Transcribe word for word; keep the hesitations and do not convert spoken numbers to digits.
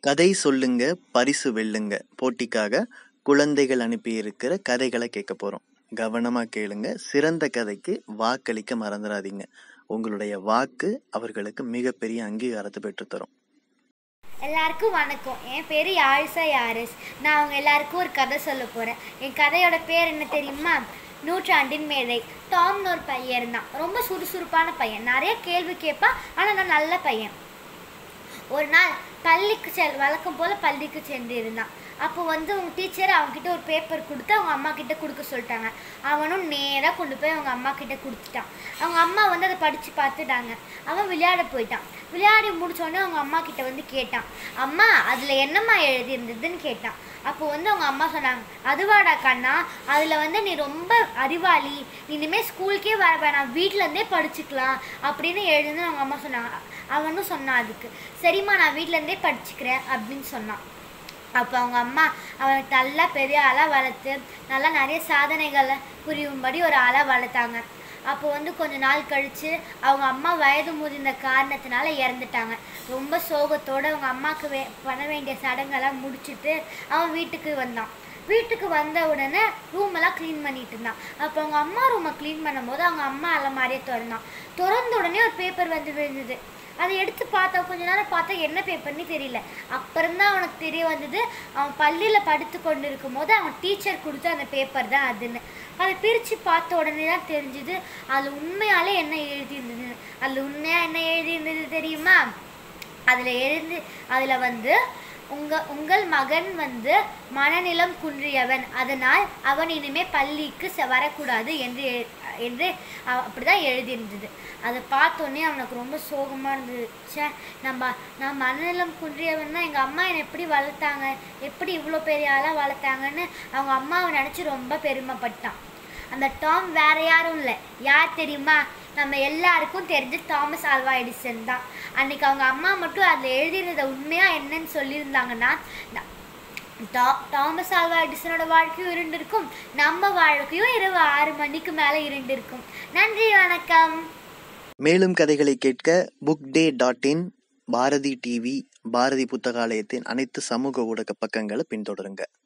கதை சொல்லுங்க பரிசு வெல்லுங்க போட்டிக்காக குழந்தைகள் அனுப்பியிருக்கிற கதைகளை கேட்க போறோம். கவனமா கேளுங்க. சிறந்த கதைக்கு வாக்களிக்க மறந்துடாதீங்க. உங்களுடைய வாக்கு அவர்களுக்கு மிகப்பெரிய அங்கீகாரத்தை பெற்றுத்தரும். எல்லாருக்கும் வணக்கம். என் பேர் யாழிசா யாரிஸ். நான் அவங்க எல்லாருக்கும் ஒரு கதை சொல்ல போகிறேன். என் கதையோட பேர் என்ன தெரியுமா? நூற்றாண்டின் மேதை. டாம்னு ஒரு பையன் இருந்தான். ரொம்ப சுறுசுறுப்பான பையன், நிறைய கேள்வி கேட்பான். ஆனால் நான் நல்ல பையன். ஒரு நாள் பள்ளிக்கு செல் வழக்கம் போல் பள்ளிக்கு சென்று இருந்தான். அப்போ வந்து அவங்க டீச்சர் அவங்ககிட்ட ஒரு பேப்பர் கொடுத்து அவங்க அம்மா கிட்ட கொடுக்க சொல்லிட்டாங்க. அவனும் நேராக கொண்டு போய் அவங்க அம்மா கிட்ட கொடுத்துட்டான். அவங்க அம்மா வந்து அதை படித்து பார்த்துட்டாங்க. அவன் விளையாட போயிட்டான். விளையாடி முடிச்சோடனே அவங்க அம்மா கிட்ட வந்து கேட்டான், அம்மா அதில் என்னம்மா எழுதியிருந்ததுன்னு கேட்டான். அப்போ வந்து அவங்க அம்மா சொன்னாங்க, அதுவாடா கண்ணா, அதில் வந்து நீ ரொம்ப அறிவாளி, நீ இனிமேல் ஸ்கூலுக்கே வர வேணாம், வீட்டிலேருந்தே படிச்சுக்கலாம் அப்படின்னு எழுதுன்னு அவங்க அம்மா சொன்னாங்க. அவனும் சொன்னான் அதுக்கு, சரிம்மா நான் வீட்டிலேருந்தே படிச்சுக்கிறேன் அப்படின்னு சொன்னான். அப்போ அவங்க அம்மா அவனுக்கு நல்லா பெரிய ஆளாக வளர்த்து நல்லா நிறைய சாதனைகளை புரியும்படி ஒரு ஆளாக வளர்த்தாங்க. அப்போ வந்து கொஞ்ச நாள் கழித்து அவங்க அம்மா வயது முதிர்ந்த காரணத்தினால இறந்துட்டாங்க. ரொம்ப சோகத்தோடு அவங்க அம்மாவுக்கு வே பண்ண வேண்டிய சடங்கெல்லாம் முடிச்சுட்டு அவன் வீட்டுக்கு வந்தான். வீட்டுக்கு வந்த உடனே ரூமெல்லாம் க்ளீன் பண்ணிட்டு இருந்தான். அப்போ அவங்க அம்மா ரூமை க்ளீன் பண்ணும்போது அவங்க அம்மா அலமாரியை திறந்தான். திறந்த உடனே ஒரு பேப்பர் வந்து விழுந்தது. அதை எடுத்து பார்த்தா கொஞ்ச நேரம் பார்த்தா என்ன பேப்பர்னு தெரியல. அப்புறம்தான் அவனுக்கு தெரிய வந்தது, அவன் பள்ளியில் படுத்து கொண்டு இருக்கும் போது அவன் டீச்சர் கொடுத்த அந்த பேப்பர் தான் அதுன்னு. அதை பிரித்து பார்த்த உடனே தான் தெரிஞ்சுது அதில் உண்மையாலே என்ன எழுதியிருந்தது. அதில் உண்மையாக என்ன எழுதியிருந்தது தெரியுமா? அதில் எழுந்து அதில் வந்து உங்கள் உங்கள் மகன் வந்து மனநிலம் குன்றியவன், அதனால் அவன் இனிமேல் பள்ளிக்கு வரக்கூடாது என்று என்று அப்படி தான் எழுதியிருந்தது. அதை பார்த்தோன்னே அவனுக்கு ரொம்ப சோகமாக இருந்துச்சு. நம்ம நான் மனநிலம் குன்றியவன்னா எங்கள் அம்மா என்னை எப்படி வளர்த்தாங்க, எப்படி இவ்வளோ பெரிய ஆளாக வளர்த்தாங்கன்னு அவங்க அம்மாவை நினச்சி ரொம்ப பெருமைப்பட்டான். அந்த டாம் வேற யாரும் இல்லை, யார் தெரியுமா? நம்ம எல்லாருக்கும் தெரிஞ்ச தாமஸ் ஆல்வா எடிசன் தான். அன்னைக்கு அவங்க அம்மா மட்டும் அதில் எழுதியிருந்த உண்மையாக என்னன்னு சொல்லியிருந்தாங்கன்னா தாமஸ் ஆல்வா எடிசனோட வாழ்க்கையும் இருண்டிருக்கும், நம்ம வாழ்க்கையும் இரவு ஆறு மணிக்கு மேலே இருண்டிருக்கும். நன்றி, வணக்கம். மேலும் கதைகளை கேட்க book day dot in, Bharathi TV, Bharathi புத்தகாலயத்தின் அனைத்து சமூக ஊடக பக்கங்களை பின்தொடருங்க.